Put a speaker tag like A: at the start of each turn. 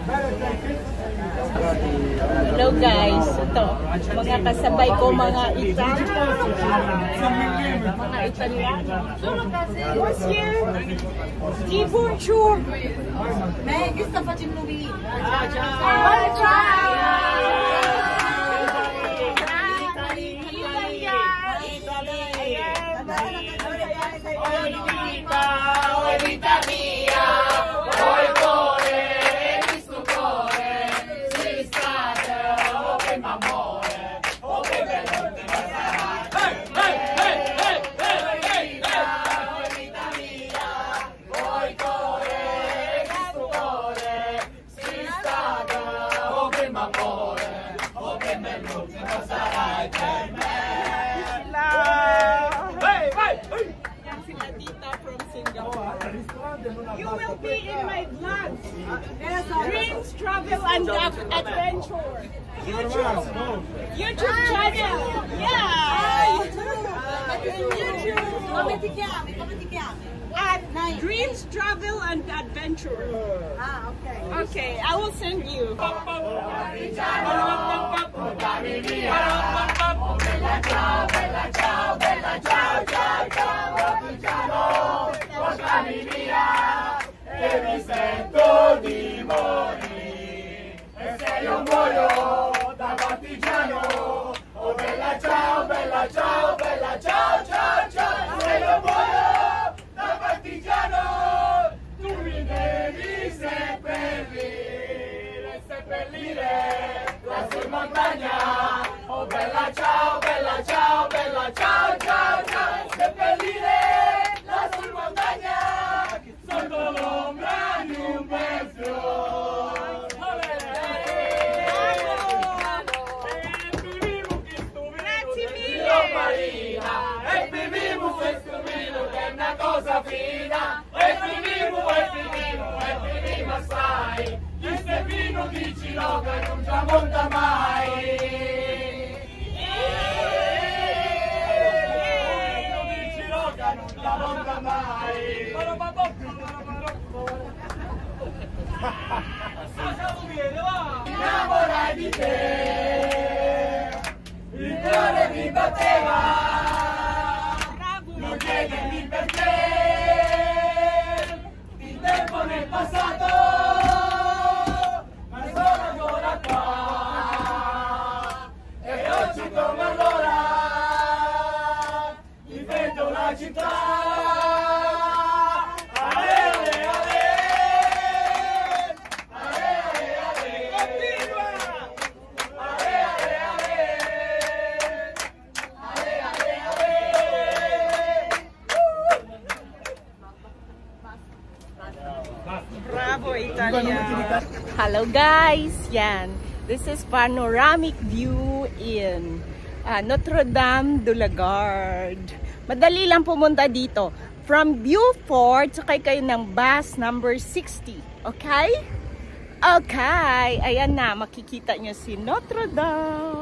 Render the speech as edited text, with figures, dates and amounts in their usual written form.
A: Hello guys, ito mga kasabay ko, mga Italiani. Mga Italiani. Monsieur, di bonjour.
B: Beh, che sta facendo lui?
A: You will be in my vlog. Dreams, travel, and adventure. YouTube channel. Yeah. YouTube.
B: Come ti chiami? Come ti chiami?
A: At Dreams, Travel, and Adventure.
B: Ah, okay.
A: Okay, I will send you.
C: Mi sento di morire e se io muoio da partigiano, oh bella ciao, bella ciao, bella ciao, ciao, ciao. Se io muoio da partigiano, tu mi devi seppellire lassù in montagna, oh bella ciao, bella ciao, bella ciao, ciao, ciao. Seppellire lassù in montagna sotto l'ombra di un bel fiore. Marina, e viviamo questo vino che è una cosa fina, e viviamo assai, questo è vino di Ciloca non tramonta mai. Vino di Ciloca non tramonta mai. Innamorai di te, il cuore mi batteva, non chiedermi perché, il tempo nel passato, ma sono ancora qua, e oggi come allora, difendo la città.
A: Bravo, Italian. Hello guys, yan. This is panoramic view in Notre Dame de la Garde. Madali lang pumunta dito. From Beaufort, sakay kayo ng bus number 60. Okay? Okay. Ayan na, makikita nyo si Notre Dame.